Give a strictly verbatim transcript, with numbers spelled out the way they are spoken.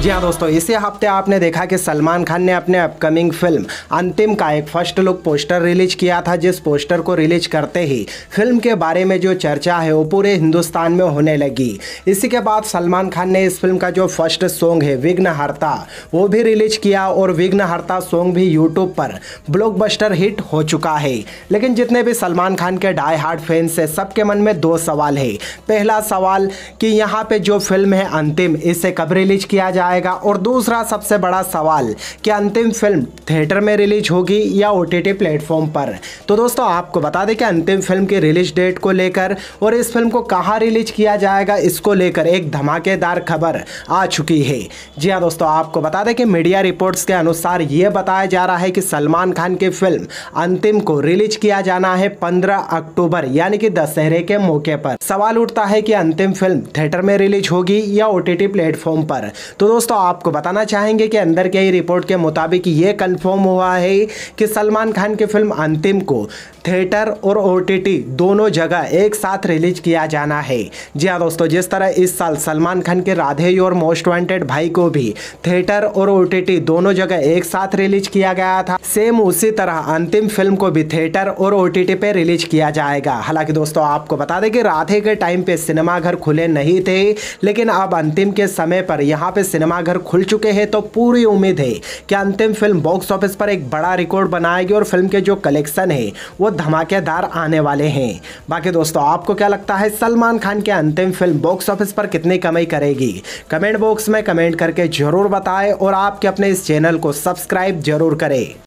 जी हाँ दोस्तों, इसी हफ्ते आपने देखा कि सलमान खान ने अपने अपकमिंग फिल्म अंतिम का एक फर्स्ट लुक पोस्टर रिलीज किया था, जिस पोस्टर को रिलीज करते ही फिल्म के बारे में जो चर्चा है वो पूरे हिंदुस्तान में होने लगी। इसी के बाद सलमान खान ने इस फिल्म का जो फर्स्ट सॉन्ग है विघ्नहर्ता वो भी रिलीज किया और विघ्नहर्ता सॉन्ग भी यूट्यूब पर ब्लॉकबस्टर हिट हो चुका है। लेकिन जितने भी सलमान खान के डाई हार्ड फैंस है सबके मन में दो सवाल है। पहला सवाल कि यहाँ पे जो फिल्म है अंतिम, इसे कब रिलीज किया जाएगा, और दूसरा सबसे बड़ा सवाल कि अंतिम फिल्म थिएटर में रिलीज होगी या ओटीटी प्लेटफॉर्म पर। तो दोस्तों आपको बता दें कि अंतिम फिल्म की रिलीज डेट को लेकर और इस फिल्म को कहां रिलीज किया जाएगा इसको लेकर एक धमाकेदार खबर आ चुकी है। जी हां दोस्तों, आपको बता दें कि मीडिया रिपोर्ट्स के अनुसार यह बताया जा रहा है कि सलमान खान की फिल्म अंतिम को रिलीज किया जाना है पंद्रह अक्टूबर यानी कि दशहरे के मौके पर। सवाल उठता है कि अंतिम फिल्म थिएटर में रिलीज होगी या ओटीटी प्लेटफॉर्म पर। तो दोस्तों आपको बताना चाहेंगे कि अंदर के ही रिपोर्ट के मुताबिक ये कंफर्म हुआ है कि सलमान खान की फिल्म अंतिम को थिएटर और ओटीटी दोनों जगह एक साथ रिलीज किया जाना है। जी हाँ दोस्तों, जिस तरह इस साल सलमान खान के राधे और मोस्ट वांटेड भाई को भी थिएटर और ओटीटी दोनों जगह एक साथ रिलीज किया गया था, सेम उसी तरह अंतिम फिल्म को भी थिएटर और ओटीटी पे रिलीज किया जाएगा। हालांकि दोस्तों आपको बता दें कि राधे के टाइम पे सिनेमाघर खुले नहीं थे, लेकिन अब अंतिम के समय पर यहाँ पे सिनेमाघर खुल चुके हैं, तो पूरी उम्मीद है कि अंतिम फिल्म बॉक्स ऑफिस पर एक बड़ा रिकॉर्ड बनाएगी और फिल्म के जो कलेक्शन है वो धमाकेदार आने वाले हैं। बाकी दोस्तों आपको क्या लगता है, सलमान खान के अंतिम फिल्म बॉक्स ऑफिस पर कितनी कमाई करेगी? कमेंट बॉक्स में कमेंट करके जरूर बताएं और आपके अपने इस चैनल को सब्सक्राइब जरूर करें।